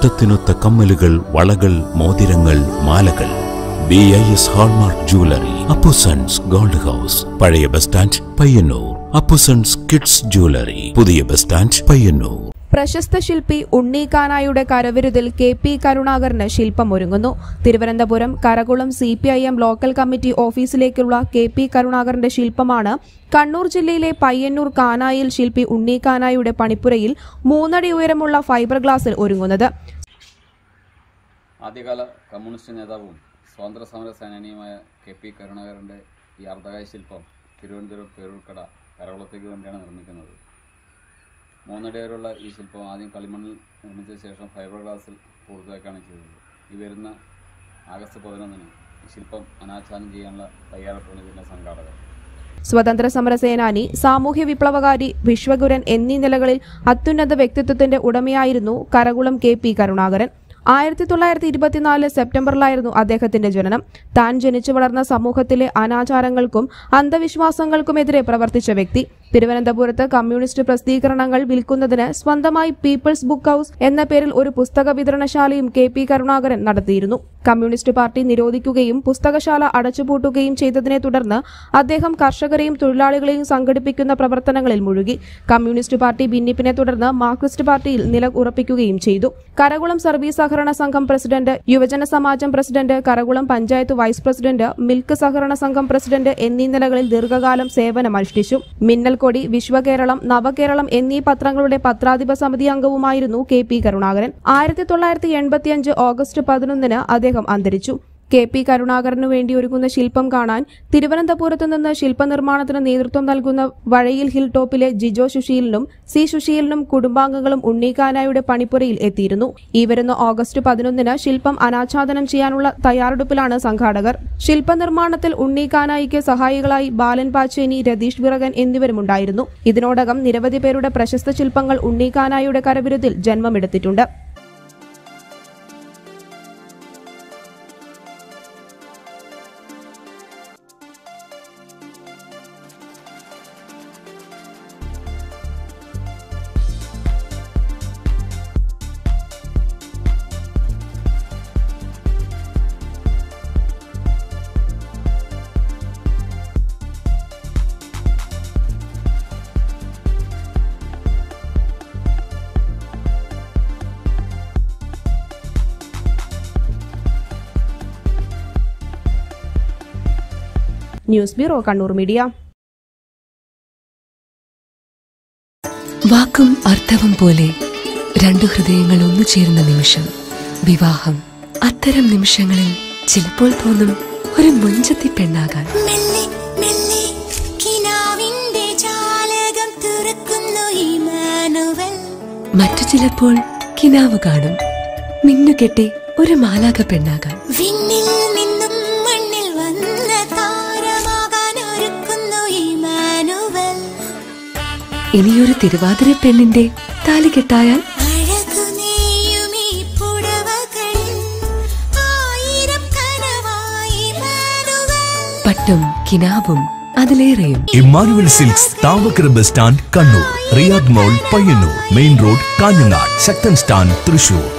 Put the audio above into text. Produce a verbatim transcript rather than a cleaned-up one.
ഇഷ്ടത്തിനൊത്ത കമ്മലുകൾ, വളകൾ, മോതിരങ്ങൾ, മാലകൾ. B I S hallmark jewellery, Appusons gold house, പഴയ bus stand, Payyanur. Appusons kids jewellery, പുതിയ ബസ് സ്റ്റാൻഡ്, പയ്യന്നൂർ. പ്രശസ്ത ശില്പി ഉണ്ണി കാനായുടെ കരവിരുതിൽ കെ പി കരുണാകരന് ശില്പമൊരുങ്ങുന്നു. Thiruvananthapuram Karakulam C P I M local committee ഓഫീസിലേക്കുള്ള കെ പി കരുണാകരന്റെ ശില്പമാണ് കണ്ണൂർ ജില്ലയിലെ പയ്യന്നൂർ കാനായിൽ ശില്പി ഉണ്ണി കാനായുടെ പണിപ്പുരയിൽ മൂന്നടി ഉയരമുള്ള ഫൈബർ ഗ്ലാസിൽ ഒരുങ്ങുന്നത്. ആദ്യകാല കമ്മ്യൂണിസ്റ്റ് നേതാവും സ്വാതന്ത്ര്യ സമര സേനാനിയുമായ കെ പി കരുണാകരന്റെ ഈ അർദ്ധകായ ശില്പം തിരുവനന്തപുരം പേരൂർക്കട കരകുളത്തേക്ക് വേണ്ടിയാണ് നിർമ്മിക്കുന്നത്. മൂന്നടി വരെയുള്ള ഈ ശില്പം ആദ്യം കളിമണ്ണിൽ നിർമ്മിച്ച ശേഷം ഫൈബർ ഗ്ലാസിൽ പൂർത്തിയാക്കുകയാണ് ചെയ്തത്. ഈ വരുന്ന ആഗസ്റ്റ് പതിനൊന്നിന് ഈ ശില്പം അനാച്ഛാദനം ചെയ്യാനുള്ള തയ്യാറെടുപ്പാണ് ഇതിന്റെ സംഘാടകർ. സ്വതന്ത്ര സമര സേനാനി, സാമൂഹ്യ വിപ്ലവകാരി, വിശ്വഗുരൻ എന്നീ നിലകളിൽ അത്യുന്നത വ്യക്തിത്വത്തിന്റെ ഉടമയായിരുന്നു കരകുളം കെ പി കരുണാകരൻ. ആയിരത്തി തൊള്ളായിരത്തി ഇരുപത്തിനാല് സെപ്റ്റംബറിലായിരുന്നു അദ്ദേഹത്തിന്റെ ജനനം. താൻ ജനിച്ചു വളർന്ന സമൂഹത്തിലെ അനാചാരങ്ങൾക്കും അന്ധവിശ്വാസങ്ങൾക്കുമെതിരെ പ്രവർത്തിച്ച വ്യക്തി. തിരുവനന്തപുരത്ത് കമ്മ്യൂണിസ്റ്റ് പ്രസിദ്ധീകരണങ്ങൾ വിൽക്കുന്നതിന് സ്വന്തമായി പീപ്പിൾസ് ബുക്ക് ഹൌസ് എന്ന പേരിൽ ഒരു പുസ്തക വിതരണശാലയും കെ പി കരുണാകരൻ നടത്തിയിരുന്നു. കമ്മ്യൂണിസ്റ്റ് പാർട്ടി നിരോധിക്കുകയും പുസ്തകശാല അടച്ചുപൂട്ടുകയും ചെയ്തതിനെ തുടർന്ന് അദ്ദേഹം കർഷകരെയും തൊഴിലാളികളെയും സംഘടിപ്പിക്കുന്ന പ്രവർത്തനങ്ങളിൽ മുഴുകി. കമ്മ്യൂണിസ്റ്റ് പാർട്ടി ഭിന്നിപ്പിനെ തുടർന്ന് മാർക്സിസ്റ്റ് പാർട്ടിയിൽ നില ഉറപ്പിക്കുകയും ചെയ്തു. കരകുളം സർവീസ് സഹകരണ സംഘം പ്രസിഡന്റ്, യുവജന സമാജം president, Karakulam panchayat vice president, milk സഹകരണ സംഘം പ്രസിഡന്റ് എന്നീ നിലകളിൽ ദീർഘകാലം സേവനമനുഷ്ഠിച്ചു. മിന്നൽക്കൊടി, വിശ്വകേരളം, നവകേരളം എന്നീ പത്രങ്ങളുടെ പത്രാധിപ സമിതി അംഗവുമായിരുന്നു കെ പി കരുണാകരൻ. ആയിരത്തി തൊള്ളായിരത്തി എൺപത്തിയഞ്ച് ഓഗസ്റ്റ് പതിനൊന്നിന് അദ്ദേഹം അന്തരിച്ചു. കെ പി കരുണാകരനു വേണ്ടി ഒരുങ്ങുന്ന ശില്പം കാണാൻ തിരുവനന്തപുരത്ത് നിന്ന് ശില്പനിർമ്മാണത്തിന് നേതൃത്വം നൽകുന്ന വഴയിൽ ഹിൽ ടോപ്പിലെ ജിജോ സുശീലിനും സി സുശീലിനും കുടുംബാംഗങ്ങളും ഉണ്ണിക്കാനായുടെ പണിപ്പുരയിൽ എത്തിയിരുന്നു. ഈ വരുന്ന ഓഗസ്റ്റ് പതിനൊന്നിന് ശില്പം അനാച്ഛാദനം ചെയ്യാനുള്ള തയ്യാറെടുപ്പിലാണ് സംഘാടകർ. ശില്പനിർമ്മാണത്തിൽ ഉണ്ണിക്കാനായിക്ക് സഹായികളായി ബാലൻ പാച്ചേനി, രതീഷ് വിറകൻ എന്നിവരുമുണ്ടായിരുന്നു. ഇതിനോടകം നിരവധി പേരുടെ പ്രശസ്ത ശില്പങ്ങൾ ഉണ്ണിക്കാനായുടെ കരവിരുതിൽ ജന്മമെടുത്തിട്ടുണ്ട്. News bureau, Kannur media. വാക്കും അർത്ഥവും പോലെ രണ്ടു ഹൃദയങ്ങൾ ഒന്നു ചേരുന്ന നിമിഷം വിവാഹം. അത്തരം നിമിഷങ്ങളിൽ ചിലപ്പോൾ തോന്നും ഒരു മുഞ്ചത്തി പെണ്ണാകാൻ. മറ്റു ചിലപ്പോൾ കിനാവ് കാണും മിന്നുകെട്ടി ഒരു മാലാക പെണ്ണാകാൻ. ഇനിയൊരു തിരുവാതിര പെണ്ണിന്റെ താലി കെട്ടായാൽ പട്ടും കിനാവും അതിലേറെയും. Emmanuel silks, Thavakkara bus stand, Kannur. Riyadh mall, Payyanur. Main road, Kanhangad. Sakthan stand, Thrissur.